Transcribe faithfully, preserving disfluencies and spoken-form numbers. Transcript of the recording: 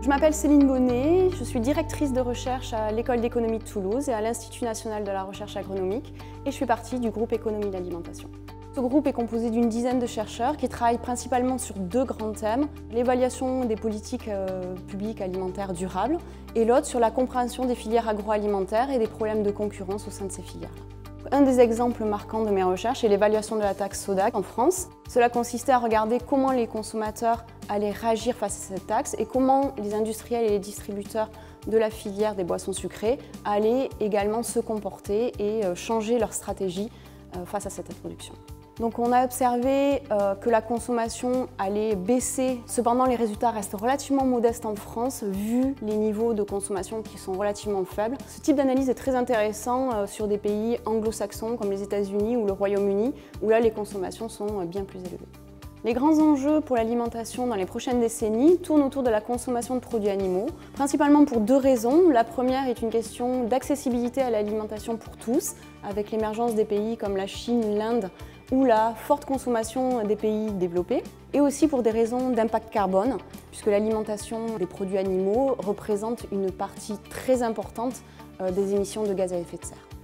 m'appelle Céline Bonnet, je suis directrice de recherche à l'École d'économie de Toulouse et à l'Institut national de la recherche agronomique et je fais partie du groupe Économie de l'alimentation. Ce groupe est composé d'une dizaine de chercheurs qui travaillent principalement sur deux grands thèmes, l'évaluation des politiques euh, publiques alimentaires durables et l'autre sur la compréhension des filières agroalimentaires et des problèmes de concurrence au sein de ces filières. Un des exemples marquants de mes recherches est l'évaluation de la taxe soda en France. Cela consistait à regarder comment les consommateurs allaient réagir face à cette taxe et comment les industriels et les distributeurs de la filière des boissons sucrées allaient également se comporter et changer leur stratégie face à cette introduction. Donc on a observé euh, que la consommation allait baisser, cependant les résultats restent relativement modestes en France vu les niveaux de consommation qui sont relativement faibles. Ce type d'analyse est très intéressant euh, sur des pays anglo-saxons comme les États-Unis ou le Royaume-Uni où là les consommations sont bien plus élevées. Les grands enjeux pour l'alimentation dans les prochaines décennies tournent autour de la consommation de produits animaux, principalement pour deux raisons. La première est une question d'accessibilité à l'alimentation pour tous, avec l'émergence des pays comme la Chine, l'Inde ou la forte consommation des pays développés, et aussi pour des raisons d'impact carbone, puisque l'alimentation des produits animaux représente une partie très importante des émissions de gaz à effet de serre.